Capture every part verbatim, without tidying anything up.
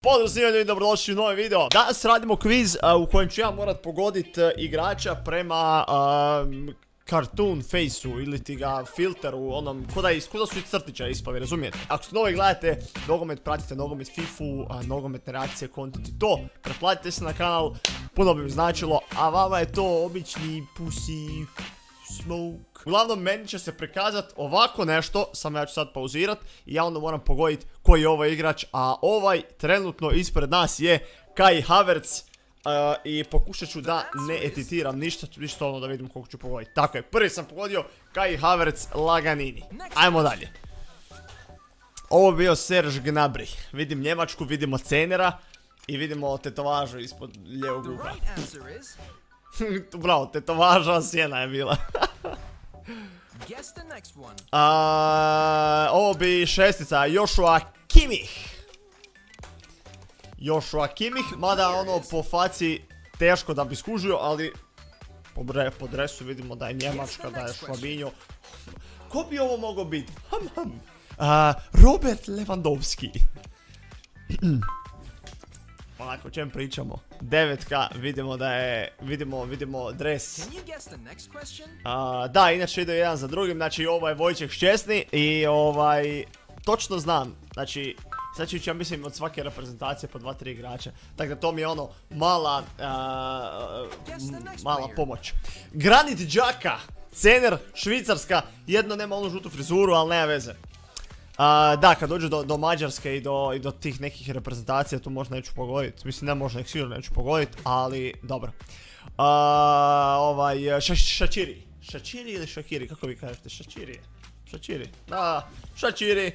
Pozdrav svima ljudi, dobrodošli u novi video. Danas radimo kviz uh, u kojem ću ja morat pogoditi uh, igrača prema uh, cartoon face-u ili ti ga filteru, onom, kuda, kuda su i crtića ispavi, razumijete? Ako ste novi gledate nogomet, pratite nogomet Fifu, uh, nogometne reakcije, content i to, pretplatite se na kanal, puno bi mi značilo, a vama je to obični pussy smoke. Uglavnom, meni će se prikazat ovako nešto, samo ja ću sad pauzirat i ja onda moram pogoditi koji je ovaj igrač, a ovaj trenutno ispred nas je Kai Havertz uh, i pokušat ću da ne editiram ništa, ništa ono da vidim koliko ću pogoditi. Tako je, prvi sam pogodio Kai Havertz Laganini. Ajmo dalje. Ovo je bio Serge Gnabry. Vidim Njemačku, vidimo Cenera i vidimo tetovažu ispod lijevog uha. Bravo, tetovaža sjena je bila. A, ovo bi šestica, Joshua Kimmich. Joshua Kimmich, mada ono po faci teško da bi skužio, ali po, bre, po dresu vidimo da je Njemačka, da je Švabinjo. Ko bi ovo mogao biti? Ham, ham. A, Robert Lewandowski. Onako, o čem pričamo? Devetka, vidimo da je, vidimo, vidimo dres. Uh, da, inače ide jedan za drugim, znači ovo je Vojček Ščesni i ovaj, točno znam, znači, znači ja mislim od svake reprezentacije po dva tri igrača, tako da to mi je ono mala, uh, mala pomoć. Granit Xhaka, Cener, Švicarska, jedno nema onu žutu frizuru, ali nema veze. Uh, da, kad dođu do, do Mađarske i do, i do tih nekih reprezentacija, tu možda neću pogoditi. Mislim, ne možda, nek sigurno neću pogoditi, ali dobro. Uh, ovaj, ša, Šačiri. Šačiri ili Šakiri, kako vi kažete? Šačiri. Šačiri, da, Šačiri.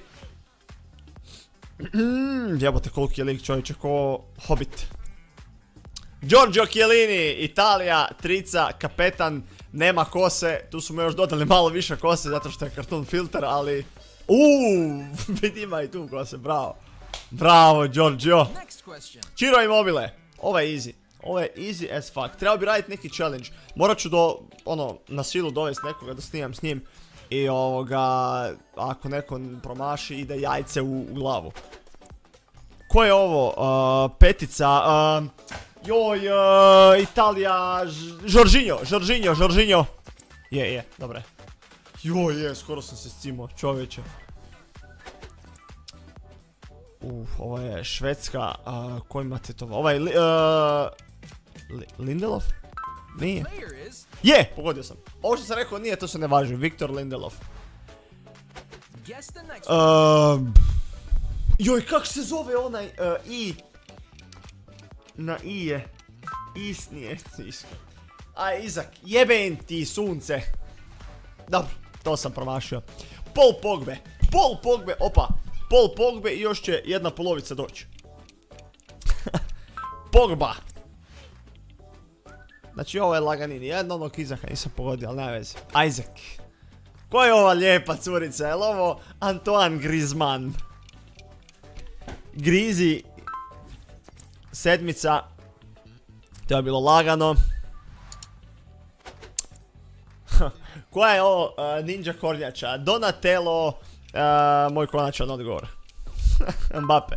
Jebote koliki je lik čovječe, ko Hobbit. Giorgio Chiellini, Italija, trica, kapetan, nema kose. Tu su mu još dodali malo više kose zato što je cartoon filter, ali... Uuuu, vidi ima i tu kose, bravo. Bravo, Giorgio. Ciro Immobile, ovo je easy. Ovo je easy as fuck. Trebao bi raditi neki challenge. Morat ću do, ono, na silu dovesti nekoga da snimam s njim. I ovoga, ako neko promaši, ide jajce u, u glavu. Ko je ovo? Uh, petica. Uh, joj, uh, Italija. Jorginho, Jorginho, Jorginho. Je, je, dobre. Joj, je, skoro sam se scimao, čovječe. Uf, ovo je Švedska, uh, ko imate to? Ovaj, li, uh, li, Lindelof? Nije. Je, pogodio sam. Ovo što sam rekao nije, to se ne važi, Viktor Lindelof. Uh, joj, kako se zove onaj, uh, I? Na I je. Is nije, is. Aj, Izak, jebem ti sunce. Dobro. To sam promašio. Paul Pogba. Paul Pogba, opa. Paul Pogba i još će jedna polovica doći. Pogba. Znači ovo je Laganini. Jedno onog Izaka nisam pogodio, ali nema veze. Isaac. Ko je ova lijepa curica? Je li ovo Antoine Griezmann? Grizi. Sedmica. To je bilo lagano. Koja je ovo uh, ninja kornjača? Donatello, uh, moj konačan odgovor. Mbappe.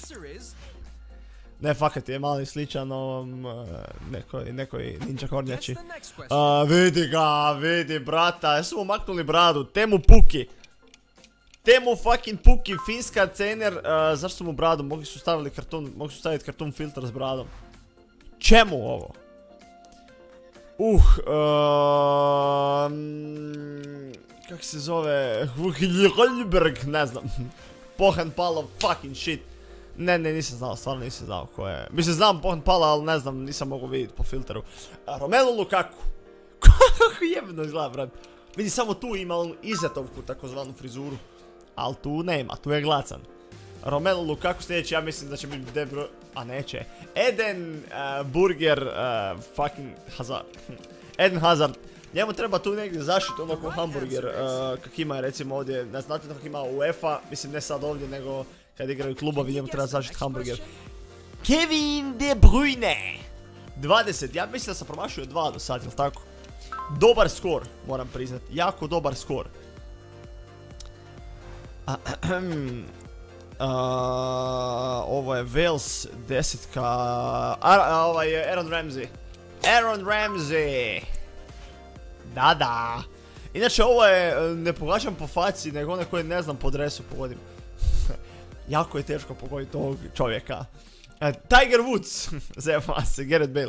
Ne, fakat je mali sličan ovom uh, nekoj, nekoj ninja kornjači. Uh, vidi ga, vidi brata, jesu mu maknuli bradu, Temu Puki. Temu fucking Puki, finska Cener, uh, zašto su mu bradu, mogli su stavili karton, mogli su staviti karton filter s bradom. Čemu ovo? Uh, um, kak se zove, ne znam, Pohan Palov, fucking shit. Ne, ne, nisam znao, stvarno nisam znao ko je. Mislim, znam Pohan Pala, ali ne znam, nisam mogu vidjeti po filteru. Uh, Romelu Lukaku. Kako jebno izgleda, brat. Vidi, samo tu ima on izatovku, takozvanu frizuru. Ali tu nema, tu je glacan. Romelu Lukaku sljedeći, ja mislim da će biti De Bruyne, a neće. Eden uh, Burger, uh, fucking Hazard. Eden Hazard. Njemu treba tu negdje zaštiti ono ko hamburger, uh, kak ima recimo ovdje, ne znate kak ima UEFA, mislim ne sad ovdje nego kad igraju klubovi, njemu treba zaštiti hamburger. Kevin De Bruyne. dvadeset, ja mislim da sam promašio dva do sad, jel tako? Dobar skor, moram priznati, jako dobar skor. Ovo je Wales, desetka, a, ovaj je Aaron Ramsey. Aaron Ramsey! Da, da. Inače ovo je, ne pogađam po faci, nego one koje ne znam po dresu pogodim. Jako je teško pogoditi ovog čovjeka. Uh, Tiger Woods, zema se, Gareth Bale.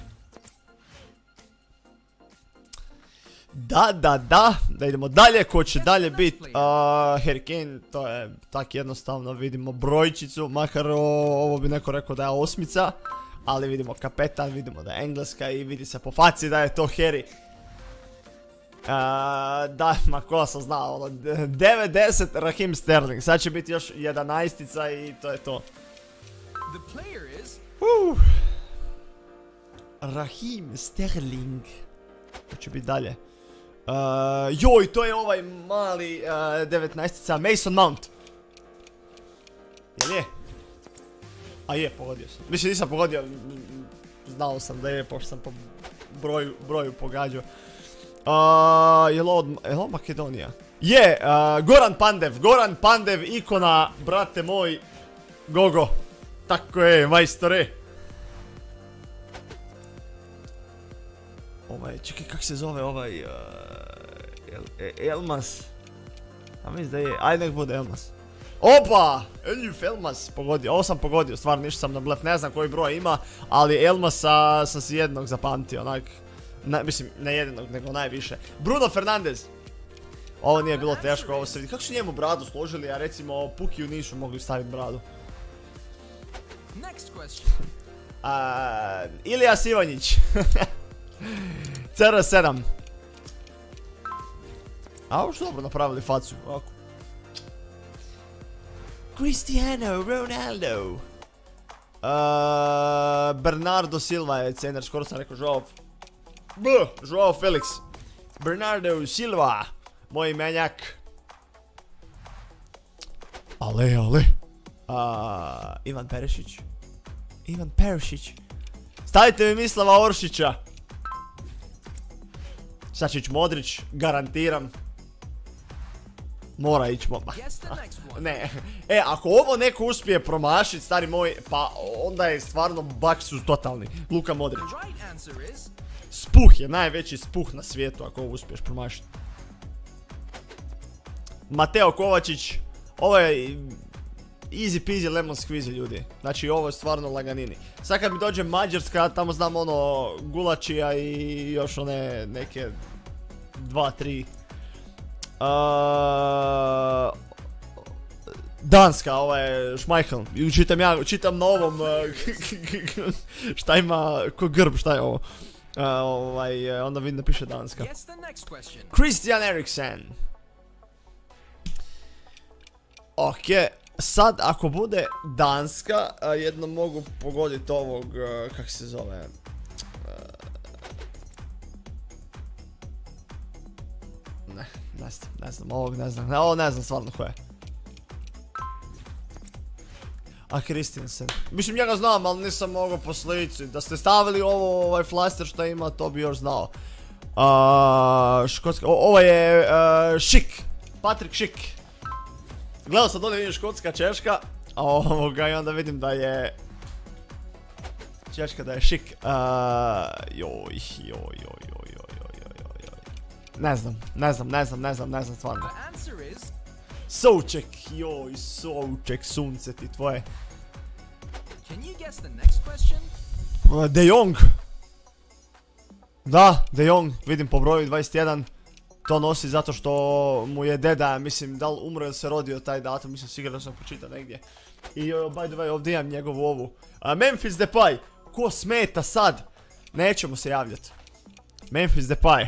Da, da, da, da idemo dalje, ko će dalje biti, uh, Harry Kane, to je tak jednostavno, vidimo brojčicu, makar o, ovo bi neko rekao da je osmica, ali vidimo kapetan, vidimo da je engleska i vidi se po faci da je to Harry. Uh, da, ma ko sam znao, ono, devedeset Raheem Sterling, sad će biti još jedanaestica i to je to. Uh. Raheem Sterling, to će biti dalje. Uh, joj, to je ovaj mali uh, devetnaestica, Mason Mount. Jel je? A je, pogodio sam. Mislim, nisam pogodio, znao sam da je, pošto sam po broju, broju pogađao. Uh, je li od, je li od Makedonija? Je, uh, Goran Pandev, Goran Pandev, ikona, brate moj, Gogo. Tako je, majstore. Ovaj, čekaj, kak se zove ovaj, uh, El, El, Elmas. A mislim da je, ajde nek bude Elmas. Opa, Eljuf Elmas, pogodio, ovo sam pogodio, stvarno ništa sam na blef, ne znam koji broj ima, ali Elmasa sam si jednog zapamtio, onak, na, mislim, ne jednog, nego najviše. Bruno Fernandes. Ovo nije bilo teško, ovo se vidi, kako su njemu bradu složili, a recimo Pukiju nisu mogli staviti bradu. Uh, Ilijas Ivanjić. C R sedam. A ovo što dobro napravili facu, ovako. Cristiano Ronaldo. Uh, Bernardo Silva je cener, skoro sam rekao Joao. B, Joao Felix. Bernardo Silva. Moj menjak. Ale, ale. Uh, Ivan Perišić. Ivan Perišić. Stavite mi Mislava Oršića. Sačić Modrić, garantiram. Mora ići moma. Ne, e, ako ovo neko uspije promašiti, stari moj, pa onda je stvarno baksus totalni. Luka Modrić. Spuh je najveći spuh na svijetu ako ovo uspiješ promašiti. Mateo Kovačić, ovo je easy peasy lemon squeezy, ljudi. Znači ovo je stvarno laganini. Sad kad mi dođe Mađarska, tamo znam ono Gulačija i još one neke dva, tri. Uh, Danska, ovo je Schmeichel. Čitam ja, čitam na ovom uh, šta ima, ko grb, šta je ovo. Uh, ovaj, onda vidim da piše Danska. Christian Eriksen. Ok, sad ako bude Danska, uh, jedno mogu pogoditi ovog, uh, kak se zove. Ne, ne znam, ne znam, ovog ne znam, ovo ne znam stvarno ko je. A Christensen, mislim njega znam, ali nisam mogao po slici, da ste stavili ovo, ovaj flaster što ima, to bi još znao. Uh, škotska, o, ovo je uh, Šik, Patrick Šik. Gledao sam dolje, vidim Škotska, Češka, a ovoga i onda vidim da je Češka, da je Šik. Uh, joj, joj, joj, joj, joj, joj, joj. Ne znam, ne znam, ne znam, ne znam, ne znam stvarno. Souček, joj, Souček, sunce ti tvoje. De Jong. Da, De Jong, vidim po broju dvadeset jedan. To nosi zato što mu je deda, mislim, da li umro ili se rodio taj datum, mislim sigurno sam pročitao negdje. I uh, by the way, ovdje imam njegovu ovu. Uh, Memphis Depay, ko smeta sad? Nećemo se javljati. Memphis Depay.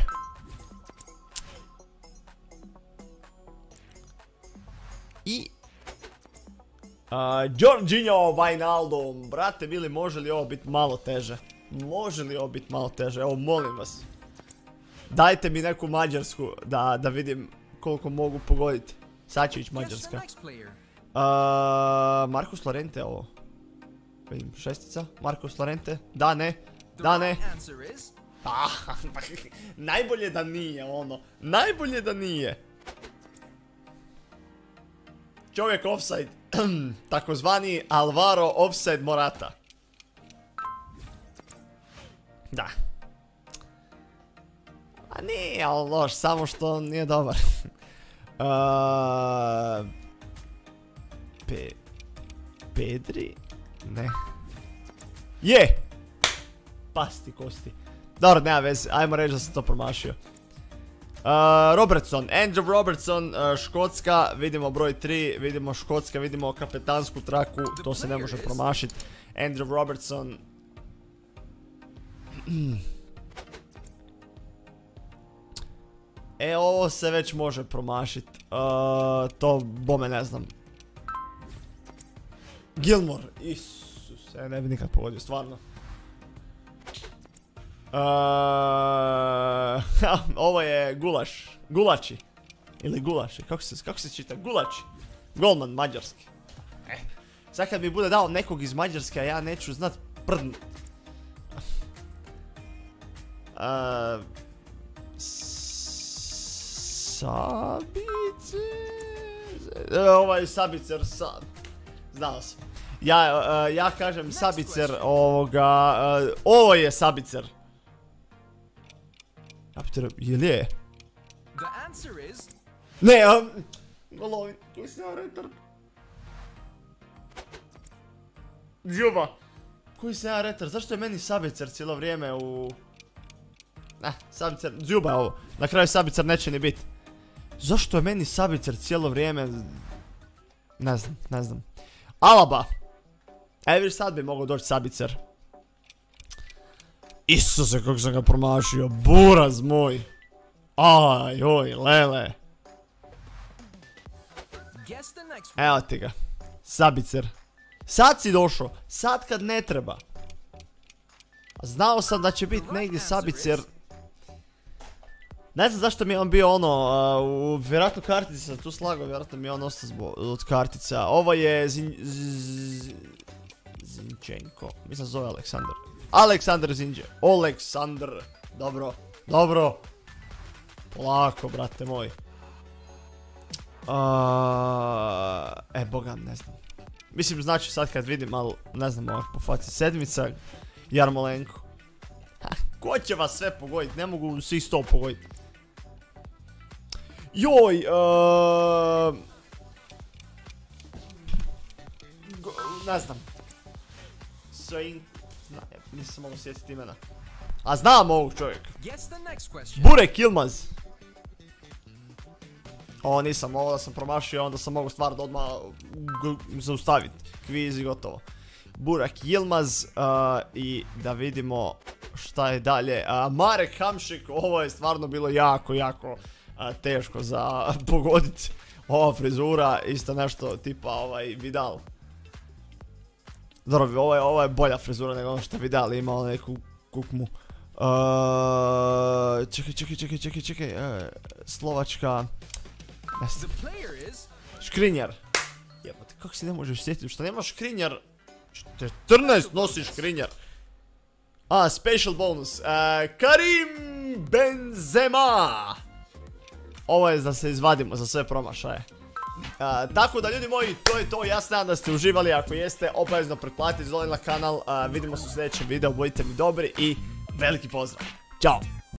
I... Uh, Jorginho Wijnaldum, brate bili, može li ovo biti malo teže? Može li ovo biti malo teže? Evo, molim vas. Dajte mi neku Mađarsku, da, da vidim koliko mogu pogoditi. Sad će ići Mađarska. Uh, Marcus Llorente ovo. Vidim, šestica. Marcus Llorente. Da, ne. Da, ne. Ah, najbolje da nije ono. Najbolje da nije. čovjek offside. Takozvani Alvaro offside Morata. Da. A nije, ali loš, samo što nije dobar. uh, Pe... Pedri? Ne. Je! Pasti kosti. Dobro, nema veze, ajmo reći da sam to promašio. Uh, Robertson, Andrew Robertson, uh, Škotska, vidimo broj tri, vidimo Škotska, vidimo kapetansku traku, to se ne može promašiti. Andrew Robertson. E, ovo se već može promašiti, uh, to bome ne znam. Gilmore, Isus, ja ne bi nikad pogodio, stvarno. Uh, ovo je Gulaš, Gulači, ili Gulaši, kako se, kako se čita, Gulači, golman mađarski. Eh, sad kad mi bude dao nekog iz Mađarske, a ja neću znat prdn. Uh, Sabicer, ovaj Sabicer, sa... znao sam. Ja, uh, ja kažem Sabicer ovoga, uh, ovo je Sabicer. Je li je? Ne, um, golovin, koji se ja retard. Džuba. Koji se ja retard, zašto je meni Sabicer cijelo vrijeme u... Ne, Sabicer, džuba je ovo, na kraju Sabicer neće ni bit. Zašto je meni Sabicer cijelo vrijeme... Ne znam, ne znam. Alaba. E, viš sad bi mogao doći Sabicer. Isuse, kako sam ga promašio, buraz moj. Aj, oj, lele. Evo ti ga, Sabicer. Sad si došao, sad kad ne treba. Znao sam da će biti negdje Sabicer. Ne znam zašto mi je on bio ono, uh, u vjerojatno kartici sam tu slagao, vjerojatno mi je on ostao od kartica. Ovo je Zin... Z... Zinčenko, mislim se zove Aleksandar. Aleksandar Zinđe, Aleksandar, dobro, dobro. Polako, brate moj. Uh, e, boga, ne znam. Mislim, znači sad kad vidim, ali ne znam ovak po faci. Sedmica, Jarmolenko. Ha, ko će vas sve pogoditi, ne mogu svih sto pogoditi. Joj, uh, go, ne znam. Svein, zna, nisam mogu sjetiti imena. A znam ovog čovjeka. Burek Yilmaz. Ovo nisam, ovo da sam promašio, onda sam mogu stvar da odmah zaustaviti. Kviz i gotovo. Burak Yilmaz, uh, i da vidimo šta je dalje. Uh, Marek Hamšik, ovo je stvarno bilo jako, jako uh, teško za pogoditi. Ova frizura, isto nešto tipa ovaj Vidal. Dobro, ovo je, ovo je bolja frizura nego ono što je Vidal imao neku kukmu. Uh, čekaj, čekaj, čekaj, čekaj, čekaj, uh, Slovačka... Škrinjar. Jebote, kako si ne možeš sjetiti, što nema Škrinjar? četrnaest nosi Škrinjar. A, special bonus. Uh, Karim Benzema. Ovo je da se izvadimo za sve promašaje. Uh, tako da ljudi moji, to je to, ja se nadam da ste uživali, ako jeste, obavezno pretplatite, izvolite na kanal, uh, vidimo se u sljedećem videu, budite mi dobri i veliki pozdrav. Ćao!